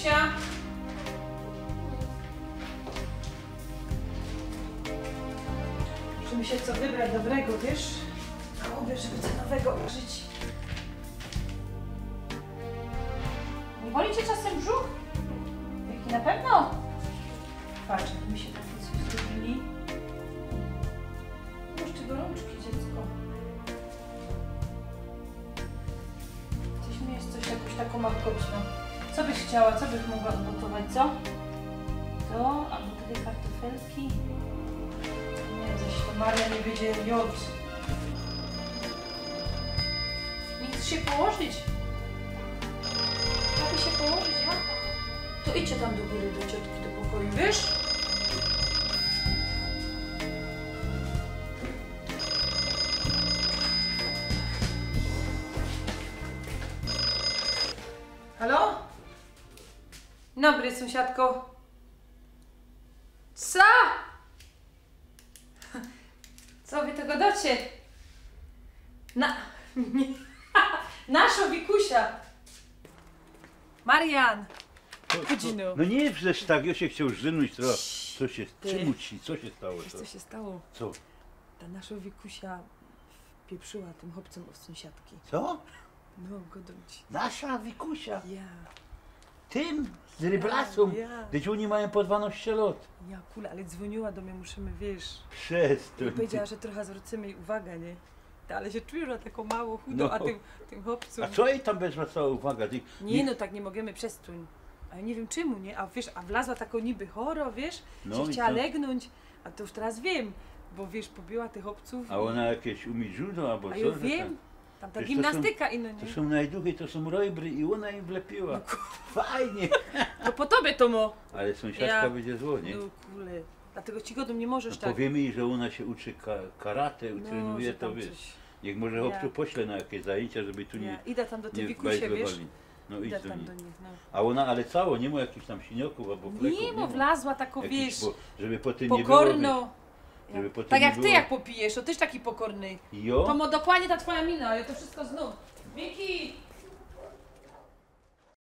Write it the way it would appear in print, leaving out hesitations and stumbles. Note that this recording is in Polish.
Wikusia. Musimy się co wybrać dobrego, wiesz? A mówię, żeby cenowego żyć. Nie boli cię czasem brzuch? Jaki na pewno? Patrz, jak mi się takie coś zrobili. Puszczę gorączki, dziecko. Chcesz mieć coś, jakąś taką markotną. Co byś chciała? Co byś mogła gotować, co? To? Albo takie kartofelki? Nie, zaś to Maria nie będzie jod. Nie chcesz się położyć? Chciałabyś się położyć, ja? To idźcie tam do góry, do ciotki, do pokoju, wiesz? Halo? Dobry, sąsiadko. Co? Co wy tego docie? Naszą Wikusia. Marian. Godzinu. No nie, przecież tak, ja się chciał żynąć, to co się, czemu ci, co się stało? Wiesz, co się stało? Co? Ta nasza Wikusia wpieprzyła tym chłopcom od sąsiadki. Co? No, godą ci. Nasza Wikusia? Ja. Tym? Z ryblasą? Ja. Gdyż oni mają po 12 lat. Ja, kule, ale dzwoniła do mnie, musimy, wiesz. Przestań. I powiedziała, że trochę zwrócimy jej uwagę, nie? Ale się czuję, że taką mało chudo, No. a tym chłopcom... A co jej tam bez cała uwaga? Ty, Nie, no tak nie możemy przestać. A ja nie wiem czemu, nie? A wiesz, a wlazła taką niby choro, wiesz? No że i chciała co? legnąć, a to już teraz wiem, bo wiesz, pobiła tych obców. A ona jakieś umie judo albo A co? ja że wiem, tam ta Przecież to gimnastyka ino, To nie? są najduchy, to są rojbry i ona im wlepiła. Fajnie. To po tobie to mo. Ale sąsiadka Ja- będzie zło, nie? No kule, dlatego ci godem nie możesz No, tak. powiemy jej, że ona się uczy karate, No, trenuje, że to tam wiesz. coś. Niech może Ja. chłopcu pośle na jakieś zajęcia, żeby tu Ja nie, idę tam do tej nie Wikusie, wiesz? bajzlowali. No idź Idę do tam niej. do nich, no. A ona, ale cało, nie ma jakichś tam siniaków albo fleków. Nie, ma. bo wlazła taką, Jakiś, wiesz, żeby po tym nie było. pokorno. żeby potem Tak nie jak ty było- jak popijesz, to też taki pokorny. Jo? To mo dokładnie ta twoja mina, ale to wszystko znów. Miki!